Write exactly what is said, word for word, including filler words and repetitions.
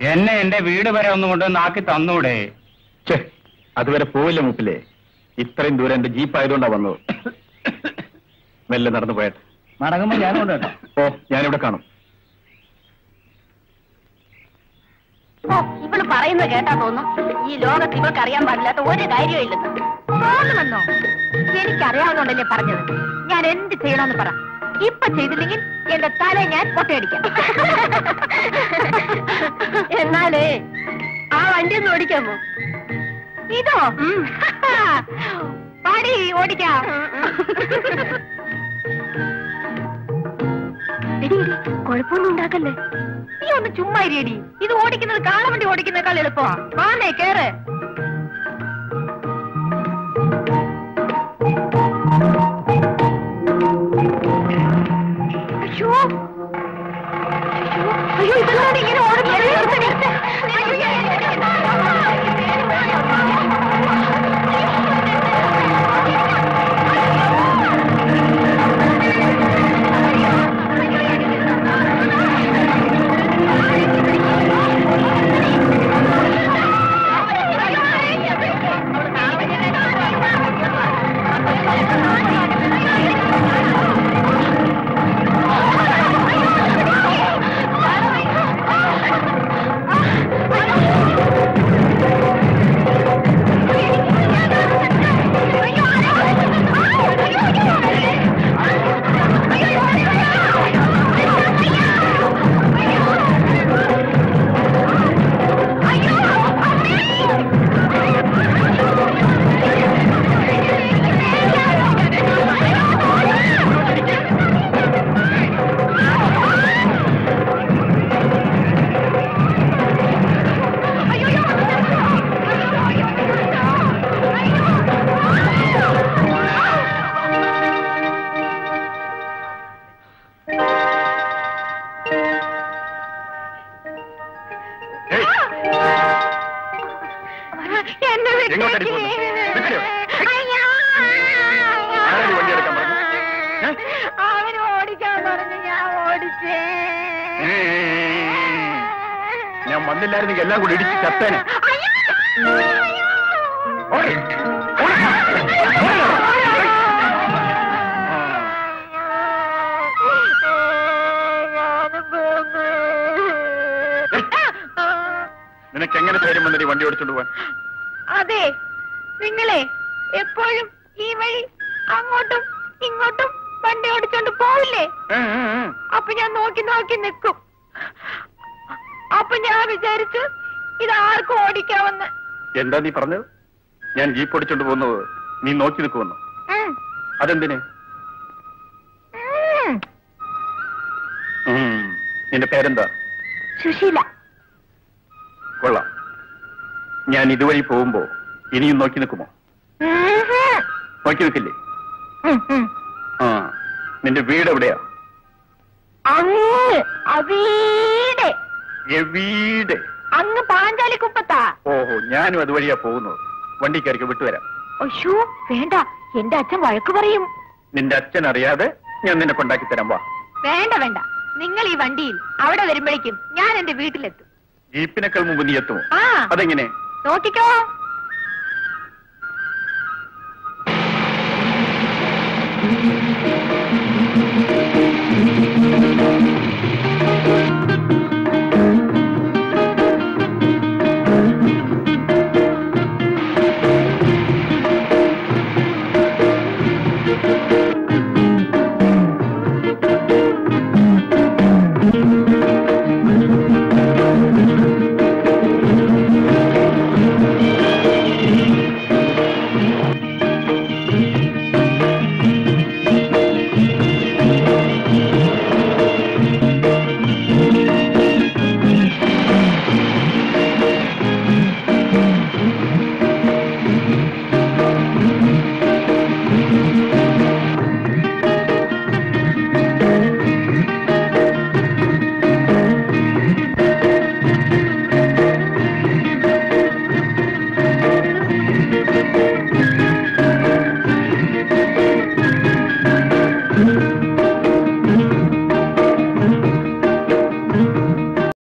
എന്നെ എന്റെ വീട് വരെ ഒന്നും കൊണ്ട് നാക്കി തന്നൂടെ? ചേ, അതുവരെ പോവില്ല മുപ്പിലെ. ഇത്രയും ദൂരം എന്റെ ജീപ്പ് ആയതുകൊണ്ടാ വന്നത്. മെല്ലെ നടന്നു പോയത്. മടങ്ങുമ്പോ ഞാനും കൊണ്ട് കേട്ടോ. ഓ, ഞാനിവിടെ കാണും. ഓ, ഇവള് പറയുന്നത് കേട്ടാ തോന്നുന്നു ഈ ലോകത്ത് ഇവൾക്ക് അറിയാൻ പാടില്ലാത്ത ഒരു കാര്യമില്ലെന്ന് തോന്നുമെന്നോ? എനിക്കറിയാവുന്നോണ്ടല്ലേ പറഞ്ഞത്. ഞാൻ എന്ത് ചെയ്യണമെന്ന് പറ. ഇപ്പൊ ചെയ്തില്ലെങ്കിൽ എന്റെ തല ഞാൻ പൊട്ടയടിക്കാം. എന്നാലേ ആ വണ്ടി ഒന്ന് ഓടിക്കാമോ? ഇതോ? പാടി ഓടിക്കാം. കുഴപ്പമൊന്നും ഉണ്ടാക്കല്ലേ. നീ ഒന്ന് ചുമ്മാ ഇരിയടി. ഇത് ഓടിക്കുന്നത് കാളവണ്ടി ഓടിക്കുന്നേക്കാൾ എളുപ്പമാ. വാന്നേ കേറ്. അയ്യോ അയ്യോ, ഇതെല്ലാം ഇങ്ങനെ ഓടുന്നത്. അവന് ഓടിക്കാൻ പറഞ്ഞു, ഞാൻ ഓടിച്ചേ. ഞാൻ വന്നില്ലായിരുന്നെങ്കിൽ എല്ലാം കൂടി ഇടിച്ച് ചത്തേനെ. നിനക്ക് എങ്ങനെ ധൈര്യം വന്നിട്ട് വണ്ടി ഓടിച്ചോണ്ട് പോവാൻ? അതെ, നിങ്ങളെ എപ്പോഴും ഈ വഴി അങ്ങോട്ടും ഇങ്ങോട്ടും വണ്ടി ഓടിച്ചോണ്ട് പോവില്ലേ? അപ്പൊ ഞാൻ നോക്കി നോക്കി നിൽക്കും. അപ്പൊ ഞാൻ വിചാരിച്ചു ഇത് ആർക്കും ഓടിക്കാമെന്ന്. എന്താ നീ പറഞ്ഞത്? ഞാൻ ജീപ്പ് ഓടിച്ചോണ്ട് പോകുന്നത് നീ നോക്കി നിൽക്കുമെന്നോ? അതെന്തിന്? നിന്റെ പേരെന്താ? സുശീല. കൊള്ളാം. ഞാൻ ഇതുവഴി പോകുമ്പോ ഇനിയും നോക്കി നിൽക്കുമോ? നോക്കി നിൽക്കില്ലേ? ആ, നിന്റെ വീട് എവിടെയാ? വീട് അങ്ങ് പാഞ്ചാലിക്കുപ്പത്താ. ഓഹോ, ഞാനും അതുവഴിയാ പോകുന്നത്. വണ്ടിക്കാർക്ക് വിട്ടുവരാം. അയ്യോ വേണ്ട, എന്റെ അച്ഛൻ വഴക്ക് പറയും. നിന്റെ അച്ഛൻ അറിയാതെ ഞാൻ നിന്നെ കൊണ്ടാക്കി തരാം. വാ. വേണ്ട വേണ്ട, നിങ്ങൾ ഈ വണ്ടിയിൽ അവിടെ വരുമ്പോഴേക്കും ഞാൻ എന്റെ വീട്ടിലെത്തും. ജീപ്പിനേക്കാൾ മുമ്പ് നീ എത്തുമോ? ആ, അതെങ്ങനെ? നോക്കിക്കോ.